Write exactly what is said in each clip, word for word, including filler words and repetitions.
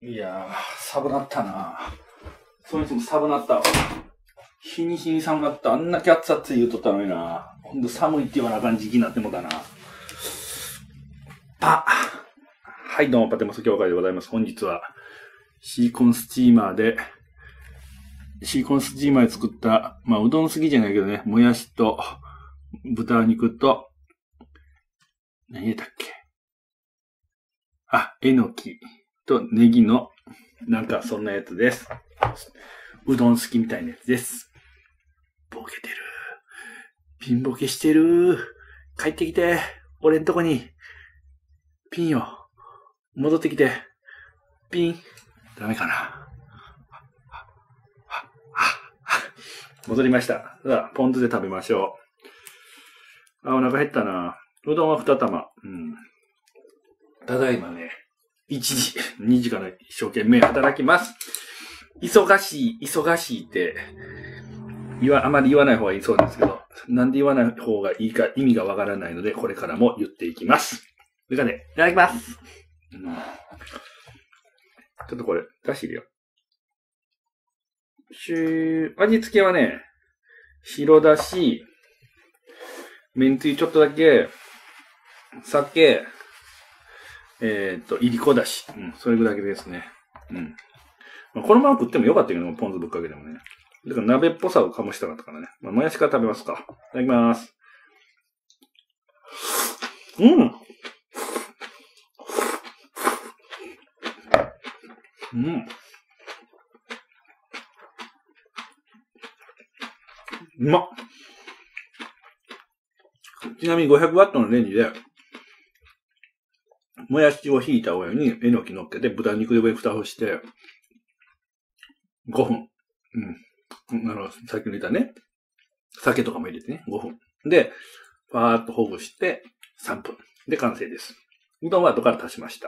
いやー、寒なったな。それにしても寒なったわ。日に日に寒なった。あんなキャッツアッツ言うとったのにな。ほんと寒いって言わなあかん時期になってもだな。パはい、どうも、パテモス協会でございます。本日は、シーコンスチーマーで、シーコンスチーマーで作った、まあ、うどん好きじゃないけどね、もやしと、豚肉と、何入れたっけあ、えのきとネギの、なんかそんなやつです。うどん好きみたいなやつです。ボケてる。ピンボケしてる。帰ってきて。俺んとこに。ピンよ。戻ってきて。ピン。ダメかな。戻りました。さあ、ポン酢で食べましょう。あ、お腹減ったな。うどんは二玉。うん。ただいまね、いちじ、にじから一生懸命働きます。忙しい、忙しいって、言わ、あまり言わない方がいいそうですけど、なんで言わない方がいいか意味がわからないので、これからも言っていきます。それからね、いただきます。うん、ちょっとこれ、出し入れよう。しゅー、味付けはね、白だし、めんつゆちょっとだけ、酒、えっと、いりこだし。うん、それぐらいですね。うん。まあ、このまま食ってもよかったけど、ポン酢ぶっかけてもね。だから鍋っぽさを醸したかったからね。まあ、もやしから食べますか。いただきます。うん。うん。うまっ。ちなみにごひゃくワットのレンジで、もやしをひいた上にえのき乗っけて豚肉で上に蓋をして、ごふん。うん。あの、さっきの言ったね。酒とかも入れてね、ごふん。で、ファーっとほぐしてさんぷん。で、完成です。うどんは後から足しました。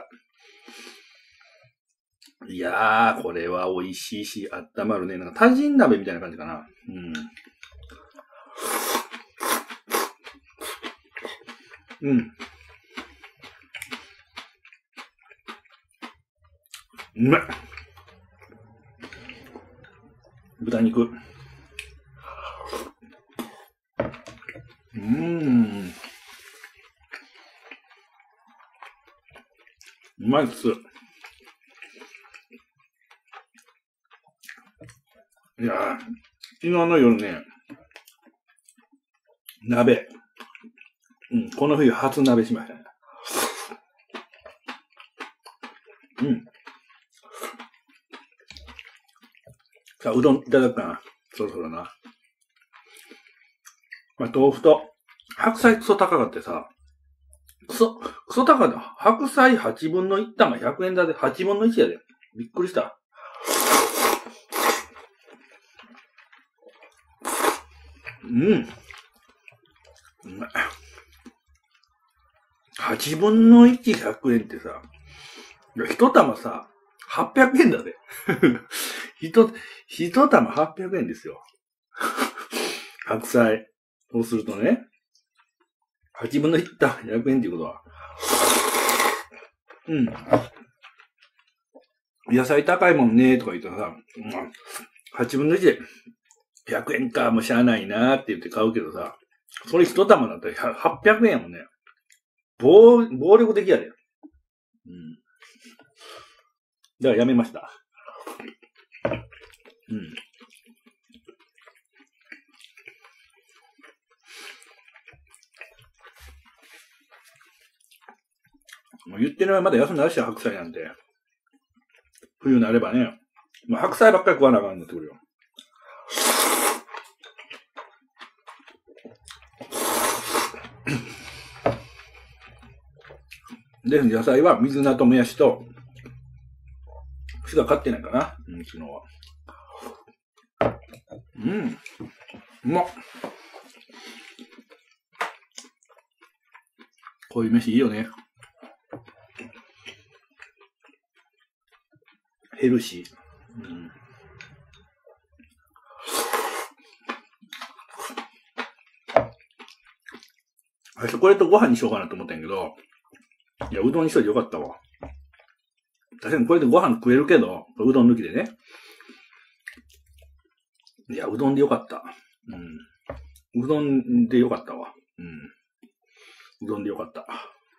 いやー、これは美味しいし、温まるね。なんか、タジン鍋みたいな感じかな。うん。うん。うまい。豚肉。うーん。うまいっす。いやー、昨日の夜ね、鍋。うん、この冬初鍋しましたね。うん。さあ、うどんいただくかな。そろそろな。まあ、豆腐と、白菜クソ高かってさ、クソ、クソ高かった。白菜はちぶんのいち玉ひゃくえんだで、はちぶんのいちやで。びっくりした。うん。うまい。はちぶんのいちひゃくえんってさ、いち玉さ、はっぴゃくえんだぜ。ひと、ひと玉はっぴゃくえんですよ。白菜。そうするとね、はちぶんのいち玉ひゃくえんっていうことは、うん。野菜高いもんねとか言ったらさ、はちぶんのいちでひゃくえんか、もうしゃあないなーって言って買うけどさ、それ一玉だったらはっぴゃくえんやもんね。暴、暴力的やで。うん。だからやめました。うん。もう言ってるのはまだ安くなるし、白菜なんて。冬になればね、もう白菜ばっかり食わなあかんなってくるよ。で、野菜は水菜ともやしと、しか買ってないかな、うん、昨日は。うん。うまっ。こういう飯いいよね。ヘルシー。うん。最初これとご飯にしようかなと思ったんやけど、いや、うどんにしといてよかったわ。 確かにこれでご飯食えるけど、うどん抜きでね。いや、うどんでよかった。うん。うどんでよかったわ。うん。うどんでよかった。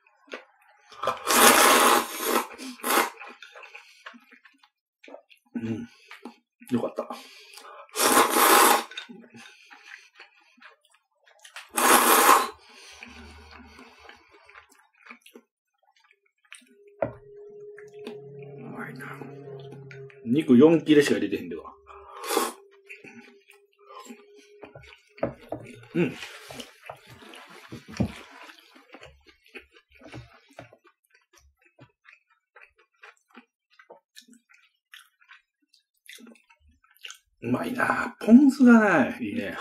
うん。よかった。うまいな。肉よん切れしか入れてへんけど。うん。うまいな。ポン酢がない。いいね。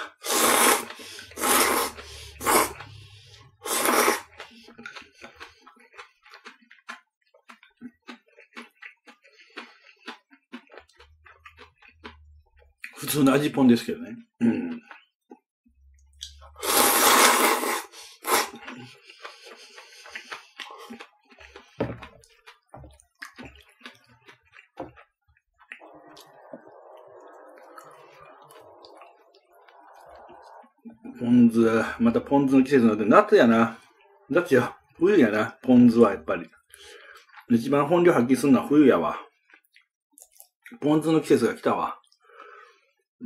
普通の味ポンですけどね。うん。ポン酢、またポン酢の季節になって、夏やな。夏や、冬やな、ポン酢はやっぱり。一番本領発揮するのは冬やわ。ポン酢の季節が来たわ。うん。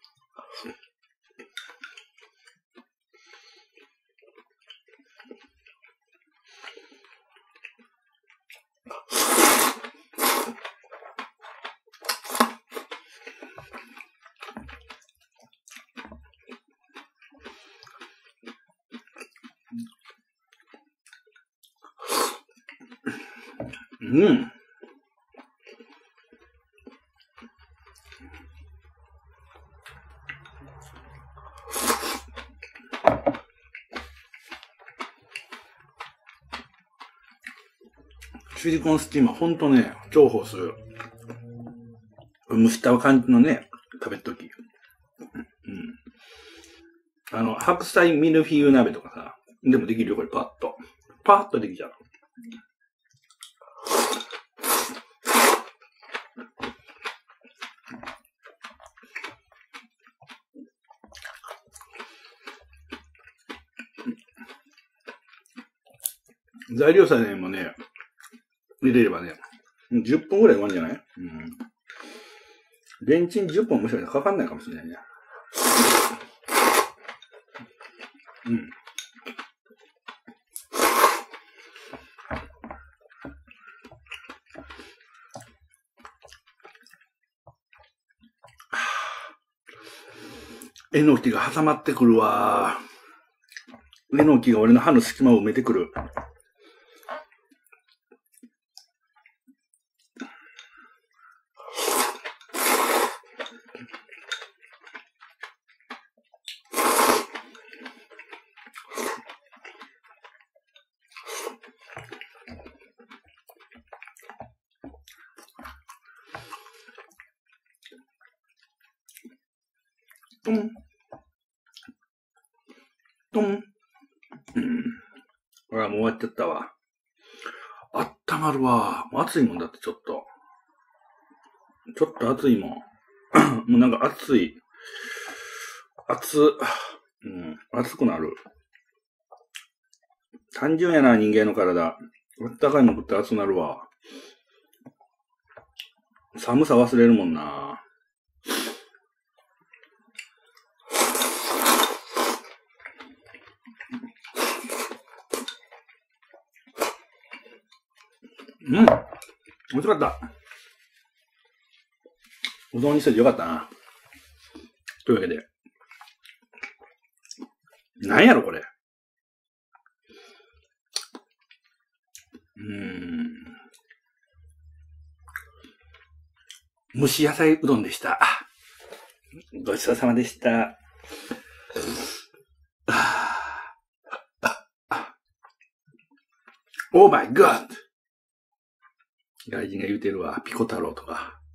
うん。シリコンスチーマーほんとね、重宝する。蒸した感じのね、食べるとき。うん。あの、白菜ミルフィーユ鍋とかさ、でもできるよ、これパッと。パッとできちゃう。材料さえもね、入れればね、じゅっぷんぐらい終わるんじゃない？うん。レンチンじゅっぷんもしかしたらかかんないかもしれないね。うん。えのきが挟まってくるわ。えのきが俺の歯の隙間を埋めてくる。トン。トン。うん。ほら、もう終わっちゃったわ。あったまるわ。暑いもんだってちょっと。ちょっと暑いもん。もうなんか暑い。暑、うん、暑くなる。単純やな、人間の体。あったかいもん食って暑くなるわ。寒さ忘れるもんな。うん。美味しかった。うどんにしててよかったな。というわけで。なんやろこれ。うーん。蒸し野菜うどんでした。ごちそうさまでした。オーマイガッド。外人が言うてるわ。ピコ太郎とか。